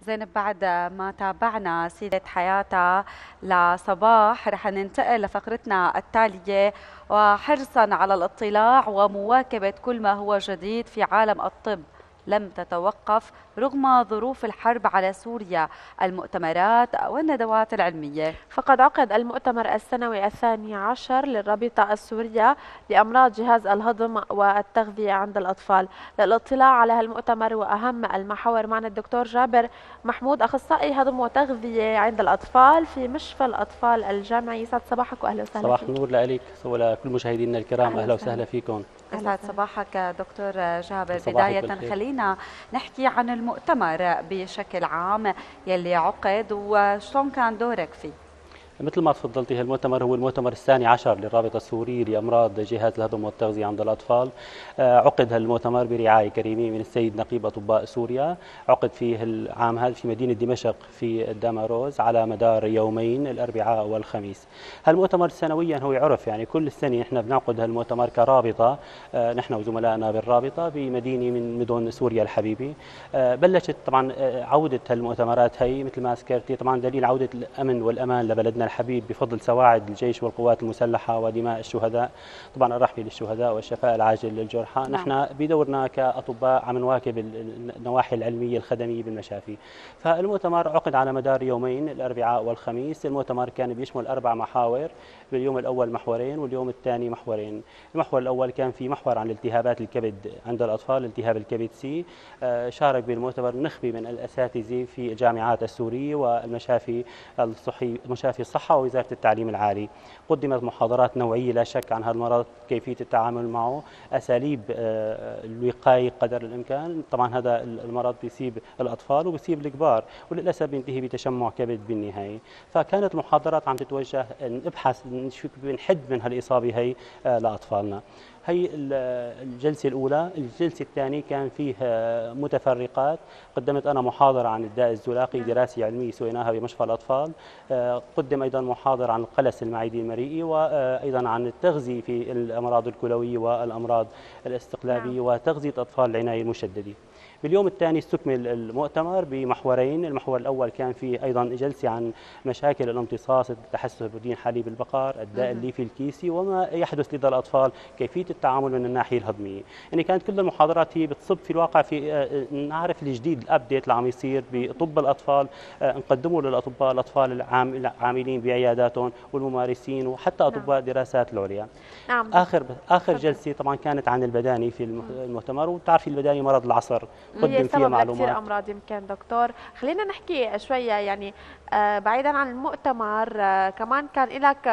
زينب، بعد ما تابعنا سيرة حياتها لصباح رح ننتقل لفقرتنا التالية، وحرصا على الاطلاع ومواكبة كل ما هو جديد في عالم الطب. لم تتوقف رغم ظروف الحرب على سوريا المؤتمرات والندوات العلمية. فقد عقد المؤتمر السنوي الثاني عشر للرابطة السورية لأمراض جهاز الهضم والتغذية عند الأطفال. للاطلاع على هالمؤتمر وأهم المحاور معنا الدكتور جابر محمود، أخصائي هضم وتغذية عند الأطفال في مشفى الأطفال الجامعي. يسعد صباحك وأهلا وسهلا صباح فيك. النور لك ولكل مشاهدينا الكرام، أهلا اهلا وسهلا. وسهلا فيكم. أهلا يسعد وسهلا. صباحك دكتور جابر. صباحك بداية بالخير. خلينا نحكي عن المؤتمر بشكل عام يلي عقد وشلون كان دورك فيه. مثل ما تفضلتي، هالمؤتمر هو المؤتمر الثاني عشر للرابطة السورية لأمراض جهاز الهضم والتغذية عند الأطفال. عقد هالمؤتمر برعاية كريمة من السيد نقيب أطباء سوريا. عقد فيه العام هذا في مدينة دمشق في الدامروز على مدار يومين، الأربعاء والخميس. هالمؤتمر سنويا هو يعرف، يعني كل سنة نحن بنعقد هالمؤتمر كرابطة، نحن وزملائنا بالرابطة بمدينة من مدن سوريا الحبيبة. بلشت طبعا عودة هالمؤتمرات هي مثل ما ذكرتي، طبعا دليل عودة الأمن والأمان لبلدنا الحبيب بفضل سواعد الجيش والقوات المسلحة ودماء الشهداء. طبعا الرحمة للشهداء والشفاء العاجل للجرحى. نعم. نحن بدورنا كأطباء عم نواكب النواحي العلمية الخدمية بالمشافي. فالمؤتمر عقد على مدار يومين، الأربعاء والخميس. المؤتمر كان بيشمل 4 محاور، باليوم الأول محورين واليوم الثاني محورين. المحور الأول كان في محور عن التهابات الكبد عند الأطفال، التهاب الكبد سي. شارك بالمؤتمر نخبة من الأساتذة في الجامعات السورية والمشافي الصحي، مشافي الصحة ووزارة التعليم العالي. قدمت محاضرات نوعية لا شك عن هذا المرض، كيفية التعامل معه، أساليب الوقاية قدر الإمكان. طبعا هذا المرض بيصيب الأطفال وبيصيب الكبار، وللأسف بينتهي بتشمع كبد بالنهاية. فكانت المحاضرات عم تتوجه نبحث نشوف بنحد من هالإصابة هي لأطفالنا. هي الجلسة الأولى. الجلسة الثانية كان فيه متفرقات. قدمت أنا محاضرة عن الداء الزلاقي، دراسة علمية سويناها بمشفى الأطفال. قدم أيضا محاضرة عن القلس المعدي المريئي، وأيضا عن التغذية في الأمراض الكلوية والأمراض الاستقلابية وتغذية أطفال العناية المشددة. باليوم الثاني استكمل المؤتمر بمحورين. المحور الأول كان فيه أيضا جلسة عن مشاكل الامتصاص، التحسس بروتين حليب البقر، الداء الليفي الكيسي وما يحدث لدى الأطفال، كيفية التعامل من الناحية الهضمية. يعني كانت كل المحاضرات هي بتصب في الواقع في نعرف الجديد، الأبديت اللي عم يصير بطب الأطفال، نقدمه للأطباء الأطفال العاملين بعياداتهم والممارسين وحتى نعم. أطباء الدراسات العليا. نعم. آخر جلسة طبعا كانت عن البداني في المؤتمر، وبتعرفي البداني مرض العصر، هي قدم فيها سبب لكثير معلومات. امراض يمكن دكتور. خلينا نحكي شويه يعني بعيدا عن المؤتمر، كمان كان لك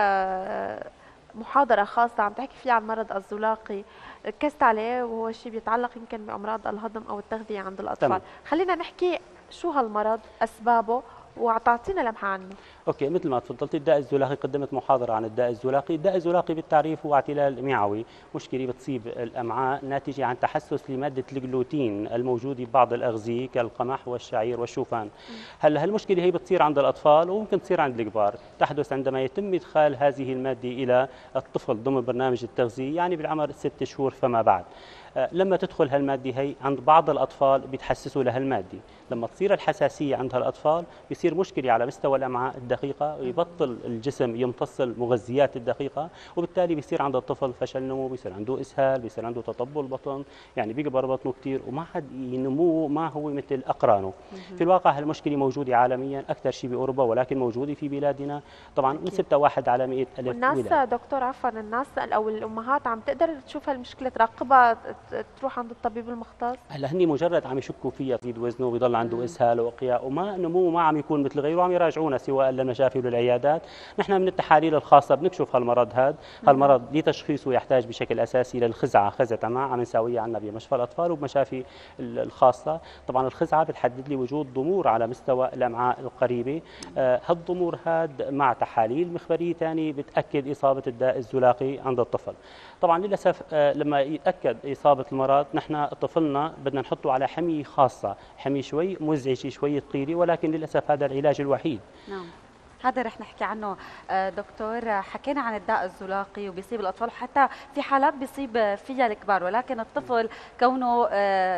محاضره خاصه عم تحكي فيها عن مرض الزلاقي، ركزت عليه وهو شيء بيتعلق يمكن بامراض الهضم او التغذيه عند الاطفال. تمام. خلينا نحكي شو هالمرض، اسبابه، وتعطينا لمحه عنه. اوكي، مثل ما تفضلت، الداء الزلاقي قدمت محاضره عن الداء الزلاقي. الداء الزلاقي بالتعريف هو اعتلال معوي، مشكله بتصيب الامعاء ناتجه عن تحسس لماده الجلوتين الموجوده ببعض الاغذيه كالقمح والشعير والشوفان. هلا هالمشكله هي بتصير عند الاطفال وممكن تصير عند الكبار. تحدث عندما يتم ادخال هذه الماده الى الطفل ضمن برنامج التغذيه، يعني بالعمر 6 شهور فما بعد. لما تدخل هالماده هي عند بعض الاطفال بيتحسسوا لهالماده. لما تصير الحساسيه عند هالاطفال بيصير مشكله على مستوى الامعاء الدقيقه، ويبطل الجسم يمتص المغذيات الدقيقه، وبالتالي بيصير عند الطفل فشل نمو، بيصير عنده اسهال، بيصير عنده تطبل بطن، يعني بيكبر بطنه كثير وما حد ينمو ما هو مثل اقرانه. في الواقع هالمشكله موجوده عالميا، اكثر شيء باوروبا ولكن موجوده في بلادنا. طبعا نسبتها 1 على 100,000 والناس ولاد. دكتور عفوا، الناس او الامهات عم تقدر تشوف هالمشكله، تراقبها، تروح عند الطبيب المختص؟ هلا هني مجرد عم يشكوا فيها بيزيد وزنه وبيضل عنده اسهال واقياء وما نموه ما عم يكون مثل غيره، وعم يراجعونا سواء للمشافي وللعيادات. نحن من التحاليل الخاصه بنكشف هالمرض هذا. هالمرض لتشخيصه يحتاج بشكل اساسي للخزعه، خزعه امعاء عم نساويها عندنا بمشفى الاطفال وبمشافي الخاصه. طبعا الخزعه بتحدد لي وجود ضمور على مستوى الامعاء القريبه. هالضمور هذا مع تحاليل مخبريه ثانيه بتاكد اصابه الداء الزلاقي عند الطفل. طبعا للاسف لما يتاكد اصابه المرض، نحن طفلنا بدنا نحطه على حميه خاصه، حميه شوي مزعجه شوي ثقيله، ولكن للاسف هذا العلاج الوحيد. نعم، هذا رح نحكي عنه. دكتور، حكينا عن الداء الزلاقي وبيصيب الأطفال، وحتى في حالات بيصيب فيها الكبار، ولكن الطفل كونه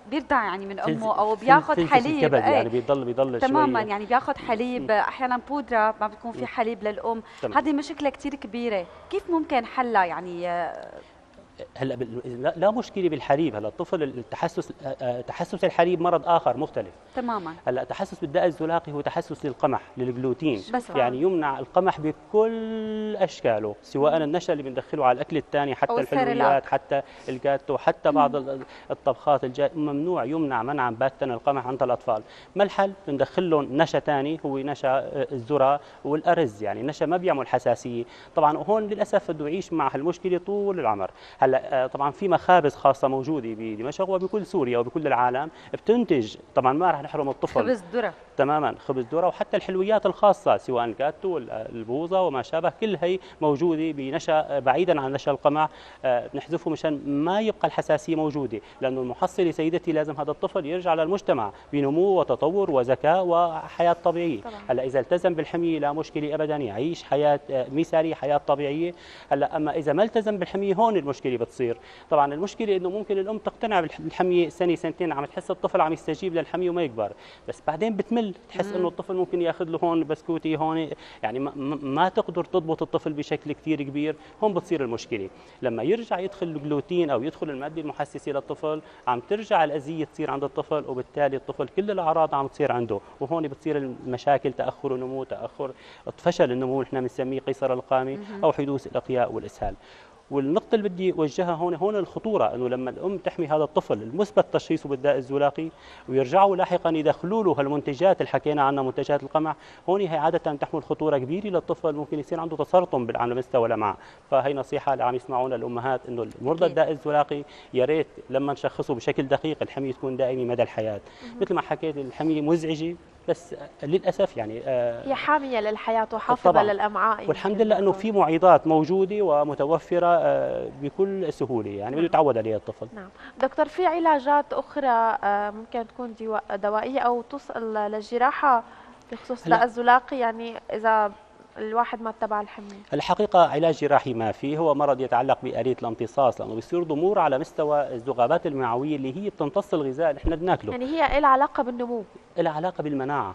بيرضع يعني من امه او بياخذ حليب الكبد يعني بيضل تماما شوي. يعني بياخذ حليب، احيانا بودره ما بيكون في حليب للام. هذه مشكله كثير كبيره، كيف ممكن حلها يعني؟ هلا لا مشكله بالحليب. هلا الطفل تحسس الحليب مرض اخر مختلف تماما. هلا تحسس بالداء الزلاقي هو تحسس للقمح للجلوتين، بس يعني يمنع القمح بكل اشكاله، سواء النشا اللي بندخله على الاكل الثاني، حتى الحلويات، حتى الجاتو، حتى بعض الطبخات ممنوع، يمنع منعا باتا القمح عند الاطفال. ما الحل؟ بندخل لهم نشا ثاني هو نشا الذره والارز، يعني النشا ما بيعمل حساسيه. طبعا هون للاسف بده يعيش مع هالمشكله طول العمر. هلا طبعا في مخابز خاصه موجوده بدمشق وبكل سوريا وبكل العالم بتنتج، طبعا ما راح نحرم الطفل، خبز ذره تماما، خبز ذره، وحتى الحلويات الخاصه سواء الجاتو البوظه وما شابه، كل هي موجوده بنشا بعيدا عن نشا القمح. بنحذفه مشان ما يبقى الحساسيه موجوده، لانه المحصله سيدتي لازم هذا الطفل يرجع للمجتمع بنمو وتطور وذكاء وحياه طبيعيه. هلا اذا التزم بالحميه لا مشكله ابدا، يعيش حياه مثاليه، حياه طبيعيه. هلا اما اذا ما التزم بالحميه هون المشكله بتصير. طبعا المشكله انه ممكن الام تقتنع بالحميه سنه سنتين، عم تحس الطفل عم يستجيب للحميه وما يكبر، بس بعدين بتمل، تحس انه الطفل ممكن ياخذ له هون بسكوتي هون، يعني ما تقدر تضبط الطفل بشكل كثير كبير. هون بتصير المشكله. لما يرجع يدخل الجلوتين او يدخل الماده المحسسه للطفل، عم ترجع الاذيه تصير عند الطفل، وبالتالي الطفل كل الاعراض عم تصير عنده، وهون بتصير المشاكل، تاخر النمو، تاخر فشل النمو نحن بنسميه قيصر القامي، او حدوث الاقياء والاسهال. والنقطة اللي بدي أوجهها هون الخطورة، أنه لما الأم تحمي هذا الطفل المثبت تشخيصه بالداء الزلاقي ويرجعوا لاحقا يدخلوا له هالمنتجات اللي حكينا عنها، منتجات القمح، هون هي عادة تحمل خطورة كبيرة للطفل، ممكن يصير عنده تسرطن على مستوى الأمعاء. فهي نصيحة اللي عم يسمعونا الأمهات، أنه المرضى الداء الزلاقي يا ريت لما نشخصه بشكل دقيق الحمية تكون دائمة مدى الحياة. مثل ما حكيت الحمية مزعجة، بس للاسف يعني هي حاميه للحياه وحافظه للامعاء، والحمد لله انه في معيضات موجوده ومتوفره بكل سهوله، يعني بده يتعود عليها الطفل. نعم دكتور، في علاجات اخرى ممكن تكون دوائيه او توصل للجراحه بخصوص الداء الزلاقي، يعني اذا الواحد ما اتبع الحمية؟ الحقيقة علاج جراحي ما في، هو مرض يتعلق بآلية الامتصاص، لأنه بيصير ضمور على مستوى الذغابات المعوية اللي هي بتمتص الغذاء اللي احنا بناكله. يعني هي لها علاقة بالنمو؟ لها علاقة بالمناعة،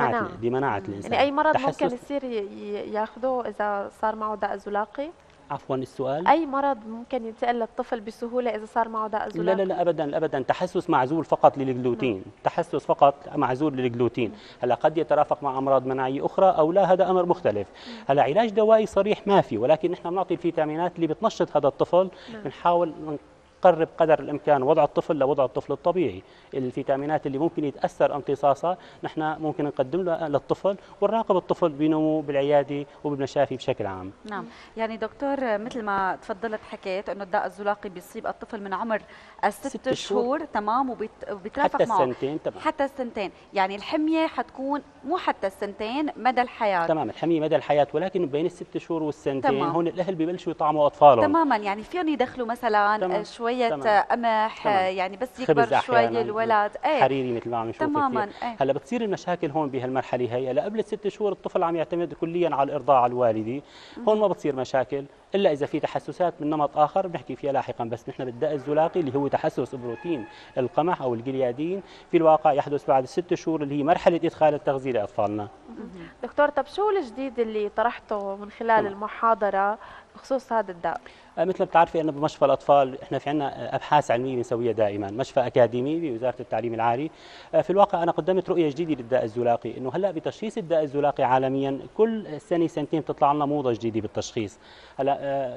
بمناعة الإنسان. يعني أي مرض ممكن يصير ياخذه إذا صار معه داء زلاقي؟ عفوا السؤال؟ أي مرض ممكن ينتقل للطفل بسهولة إذا صار معه داء زلاقي؟ لا أبدا، تحسس معزول فقط للجلوتين، تحسس فقط معزول للجلوتين. هلا قد يترافق مع أمراض مناعية أخرى أو لا، هذا أمر مختلف. هلا علاج دوائي صريح ما في، ولكن نحن بنعطي الفيتامينات اللي بتنشط هذا الطفل. بنحاول نقرب قدر الامكان وضع الطفل لوضع الطفل الطبيعي. الفيتامينات اللي ممكن يتاثر امتصاصها نحن ممكن نقدم للطفل، ونراقب الطفل بنمو بالعياده وبالمشافي بشكل عام. نعم، يعني دكتور مثل ما تفضلت حكيت انه الداء الزلاقي بيصيب الطفل من عمر الست شهور، تمام، وبيترافق حتى معه السنتين، تمام، حتى السنتين. يعني الحميه حتكون مو حتى السنتين، مدى الحياه. تمام، الحميه مدى الحياه، ولكن بين الست شهور والسنتين هون الاهل ببلشوا يطعموا اطفالهم. تماما، يعني فيهم يدخلوا مثلا شويه قمح، يعني بس يكبر شوي الولد حريري مثل ما عم نشوف. تماما. هلا بتصير المشاكل هون بهالمرحله هي. هلا قبل الست شهور الطفل عم يعتمد كليا على الارضاع الوالدي، هون ما بتصير مشاكل الا اذا في تحسسات من نمط اخر بنحكي فيها لاحقا. بس نحن بالداء الزلاقي اللي هو تحسس بروتين القمح او الجليادين في الواقع يحدث بعد الست شهور، اللي هي مرحله ادخال التغذيه لاطفالنا. دكتور، طب شو الجديد اللي طرحته من خلال المحاضره بخصوص هذا الداء؟ مثل ما بتعرفي أنه بمشفى الأطفال إحنا في عندنا أبحاث علمية بنسويها دائما، مشفى أكاديمي بوزارة التعليم العالي. في الواقع أنا قدمت رؤية جديدة للداء الزلاقي، إنه هلا بتشخيص الداء الزلاقي عالميا كل سنة سنتين بتطلع لنا موضة جديدة بالتشخيص. هلا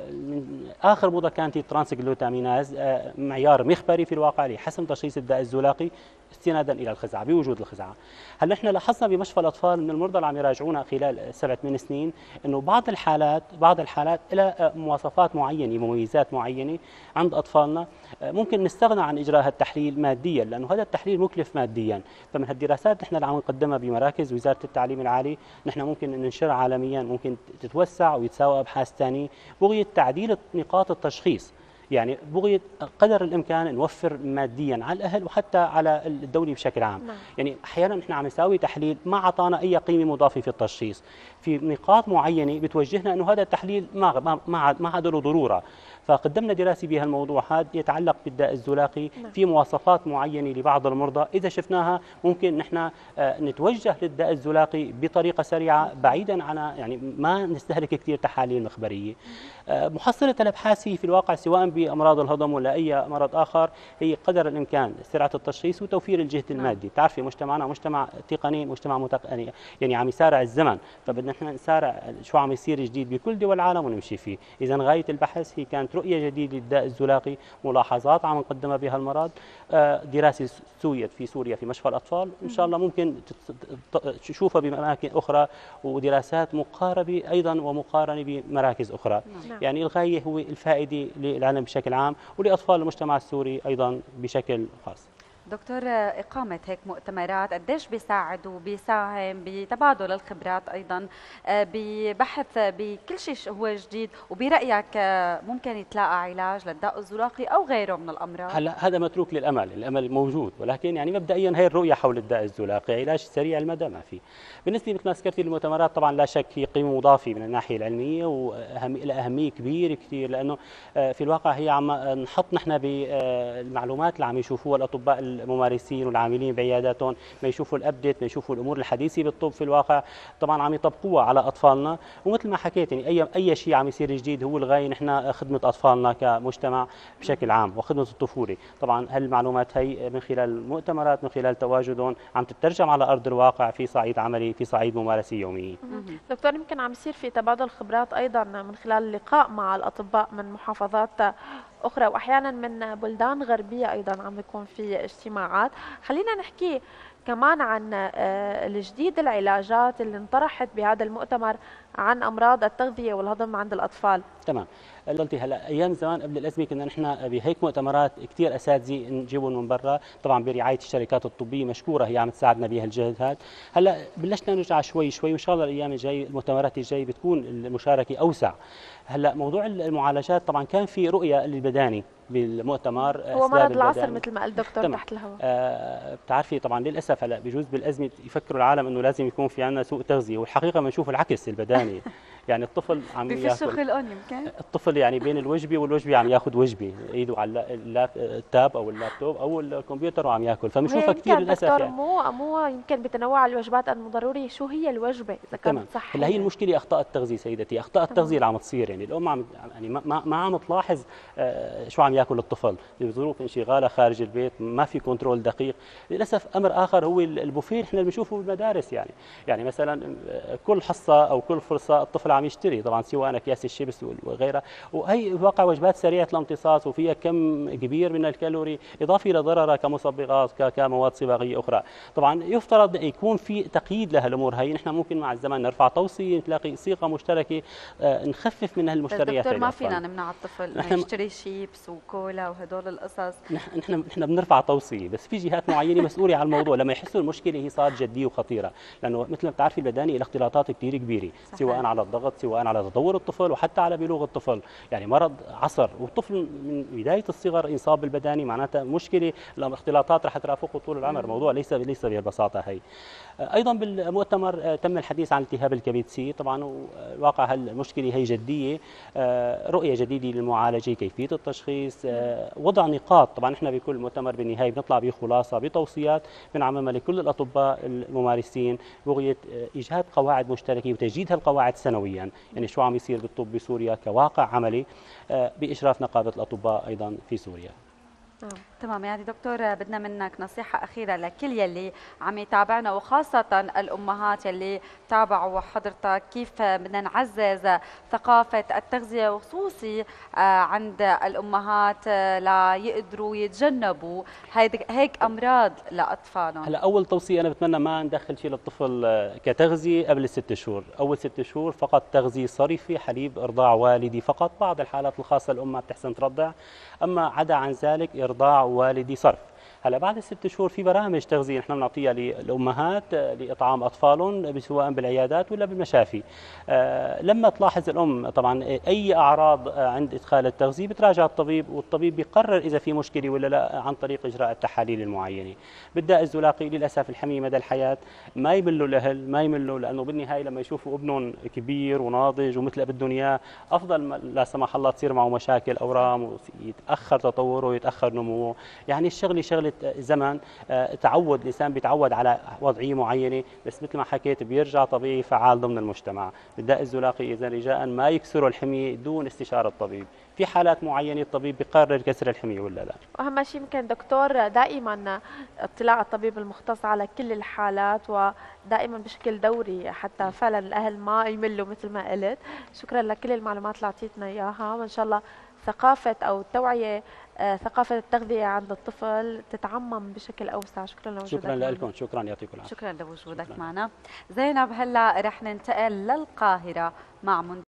من آخر موضة كانت ترانسجلوتاميناز، معيار مخبري في الواقع لحسم تشخيص الداء الزلاقي استنادا إلى الخزعة، بوجود الخزعة. هلا إحنا لاحظنا بمشفى الأطفال من المرضى اللي عم يراجعونا خلال 7-8 سنين إنه بعض الحالات لها مواصفات معينة، مميزات معينة عند أطفالنا، ممكن نستغنى عن إجراء التحليل ماديا، لأنه هذا التحليل مكلف ماديا. فمن هالدراسات نحن اللي عم نقدمها بمراكز وزارة التعليم العالي، نحن ممكن ننشرها عالميا، ممكن تتوسع ويتساوى أبحاث ثانية بغية تعديل نقاط التشخيص. يعني بغية قدر الإمكان نوفر ماديا على الأهل وحتى على الدولة بشكل عام. يعني أحيانا نحن عم نساوي تحليل ما عطانا أي قيمة مضافة في التشخيص، في نقاط معينة بتوجهنا أنه هذا التحليل ما عاد له ضرورة. فقدمنا دراسه بهالموضوع هذا يتعلق بالداء الزلاقي في مواصفات معينه لبعض المرضى، اذا شفناها ممكن نحن نتوجه للداء الزلاقي بطريقه سريعه بعيدا عن يعني ما نستهلك كثير تحاليل مخبريه. محصله الابحاث في الواقع سواء بامراض الهضم ولا اي مرض اخر هي قدر الامكان سرعه التشخيص وتوفير الجهد المادي. بتعرفي مجتمعنا مجتمع تقني، مجتمع يعني عم يسارع الزمن، فبدنا نحن نسارع شو عم يصير جديد بكل دول العالم ونمشي فيه. اذا غايه البحث هي كانت رؤيه جديده للداء الزلاقي، ملاحظات عم نقدمها بهالمرض، دراسه سويت في سوريا في مشفى الاطفال، ان شاء الله ممكن تشوفها باماكن اخرى، ودراسات مقاربه ايضا ومقارنه بمراكز اخرى. يعني الغايه هو الفائده للعالم بشكل عام ولاطفال المجتمع السوري ايضا بشكل خاص. دكتور، إقامة هيك مؤتمرات قديش بيساعد وبيساهم بتبادل الخبرات أيضا، ببحث بكل شيء هو جديد، وبرأيك ممكن يتلاقى علاج للداء الزلاقي أو غيره من الأمراض؟ هلا هذا متروك للأمل، الأمل موجود، ولكن يعني مبدئيا هي الرؤية حول الداء الزلاقي، علاج سريع المدى ما في. بالنسبة مثل ما ذكرتي للمؤتمرات طبعا لا شك هي قيمة مضافة من الناحية العلمية ولها أهمية كبيرة كثير، لأنه في الواقع هي عم نحط نحن بالمعلومات اللي عم يشوفوها الأطباء الممارسين والعاملين بعياداتهم، ما يشوفوا الابديت، ما يشوفوا الامور الحديثه بالطب في الواقع، طبعا عم يطبقوها على اطفالنا. ومثل ما حكيت يعني اي شيء عم يصير جديد هو الغايه نحن خدمه اطفالنا كمجتمع بشكل عام وخدمه الطفوله. طبعا هالمعلومات هي من خلال المؤتمرات، من خلال تواجدهم عم تترجم على ارض الواقع في صعيد عملي، في صعيد ممارسه يوميه. دكتور، يمكن عم يصير في تبادل خبرات ايضا من خلال اللقاء مع الاطباء من محافظات اخرى واحيانا من بلدان غربيه، ايضا عم يكون في اجتماعات. خلينا نحكي كمان عن الجديد، العلاجات اللي انطرحت بهذا المؤتمر عن امراض التغذيه والهضم عند الاطفال. تمام. قلتي هلا ايام زمان قبل الازمه كنا نحن بهيك مؤتمرات كثير اساتذه نجيبهم من برا، طبعا برعايه الشركات الطبيه مشكوره هي عم تساعدنا بهالجهد هذا. هلا بلشنا نرجع شوي شوي، وان شاء الله الايام الجاي المؤتمرات الجاي بتكون المشاركه اوسع. هلا موضوع المعالجات طبعا كان في رؤيه للبداني بالمؤتمر، هو مرض العصر مثل ما قال دكتور تحت الهواء. بتعرفي طبعا للاسف هلا بجوز بالازمه يفكروا العالم انه لازم يكون في عندنا سوء تغذيه، والحقيقه بنشوف العكس البداني. يعني الطفل عم بفشوا خلقهم يمكن، الطفل يعني بين الوجبه والوجبه عم ياخذ وجبه، ايده على التاب او اللابتوب او الكمبيوتر وعم ياكل، فبنشوفها كثير للاسف. يعني مو يمكن بتنوع الوجبات انه ضروري شو هي الوجبه اذا كانت صحيه. هلا هي المشكله اخطاء التغذيه سيدتي، اخطاء التغذيه اللي عم تصير، يعني الام عم يعني ما عم تلاحظ شو عم ياكل الطفل بظروف انشغالها خارج البيت، ما في كنترول دقيق. للاسف امر اخر هو البوفيه احنا بنشوفه بالمدارس، يعني مثلا كل حصه او كل فرصه الطفل عم يشتري طبعا سواء اكياس الشيبس وغيرها، وهي واقع وجبات سريعه الامتصاص وفيها كم كبير من الكالوري اضافه الى ضررها كمصبغات كمواد صباغيه اخرى. طبعا يفترض يكون في تقييد لهالامور هي، نحن ممكن مع الزمن نرفع توصيه، نلاقي صيغه مشتركه نخفف من هالمشتريات. دكتور ما فينا نمنع الطفل انه يشتري شيبس وكولا وهدول القصص، نحن بنرفع توصيه، بس في جهات معينه مسؤوله عن الموضوع لما يحسوا المشكله هي صارت جديه وخطيره، لانه مثل ما بتعرفي البداني له اختلاطات كثير كبيره، سواء على الضغط، سواء على تطور الطفل وحتى على بلوغ الطفل. يعني مرض عصر والطفل من بدايه الصغر ينصاب بالبداني معناتها مشكله، الاختلاطات رح ترافقه طول العمر، الموضوع ليس بهالبساطه هي. ايضا بالمؤتمر تم الحديث عن التهاب الكبد سي، طبعا واقع هالمشكله هي جديه، رؤيه جديده للمعالجه، كيفيه التشخيص، وضع نقاط. طبعا نحن بكل مؤتمر بالنهايه بنطلع بخلاصه بتوصيات بنعممها لكل الاطباء الممارسين بغيه ايجاد قواعد مشتركه وتجديد هالقواعد سنويا، يعني شو عم يصير بالطب بسوريا كواقع عملي باشراف نقابه الاطباء ايضا في سوريا. تمام. يعني دكتور بدنا منك نصيحة أخيرة لكل يلي عم يتابعنا وخاصة الأمهات يلي تابعوا حضرتك، كيف بدنا نعزز ثقافة التغذية وخصوصي عند الأمهات ليقدروا يتجنبوا هيك أمراض لأطفالهم؟ هلا أول توصية أنا بتمنى ما ندخل شيء للطفل كتغذية قبل ال6 شهور، أول 6 شهور فقط تغذية صرفي، حليب إرضاع والدي فقط، بعض الحالات الخاصة الأم ما بتحسن ترضع، أما عدا عن ذلك إرضاع والدي صرف. هلا بعد ال6 شهور في برامج تغذيه نحن بنعطيها للامهات لاطعام اطفالهم سواء بالعيادات ولا بالمشافي. لما تلاحظ الام طبعا اي اعراض عند ادخال التغذيه بتراجع الطبيب، والطبيب بيقرر اذا في مشكله ولا لا عن طريق اجراء التحاليل المعينه. بالداء الزلاقي للاسف الحميه مدى الحياه ما يملوا الاهل، ما يملوا، لانه بالنهايه لما يشوفوا ابنهم كبير وناضج ومثل بدهم اياه افضل لا سمح الله تصير معه مشاكل اورام ويتاخر تطوره ويتاخر نموه. يعني الشغله شغله زمن، تعود الانسان بيتعود على وضعيه معينه، بس مثل ما حكيت بيرجع طبيعي فعال ضمن المجتمع. بالداء الزلاقي اذا رجاء ما يكسروا الحميه دون استشاره الطبيب، في حالات معينه الطبيب بيقرر كسر الحميه ولا لا. واهم شيء يمكن دكتور دائما اطلاع الطبيب المختص على كل الحالات ودائما بشكل دوري حتى فعلا الاهل ما يملوا مثل ما قلت. شكرا لكل المعلومات اللي اعطيتنا اياها، وان شاء الله ثقافه او التوعيه ثقافه التغذيه عند الطفل تتعمم بشكل اوسع. شكرا لوجودك. شكرا لكم، شكرا يعطيكم العافيه. شكرا لوجودك معنا. زينب، هلا رح ننتقل للقاهره مع